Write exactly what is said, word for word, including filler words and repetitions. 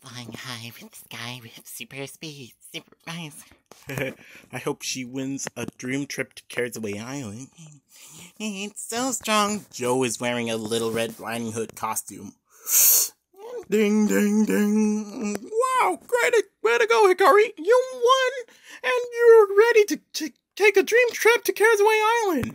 flying high with the sky with super speed, super fast. I hope she wins a dream trip to Caresaway Island. It's so strong. Joe is wearing a Little Red Riding Hood costume. Ding, ding, ding. Wow, great, way to go, Hikaru. You won, and you're ready to, to take a dream trip to Caresaway Island.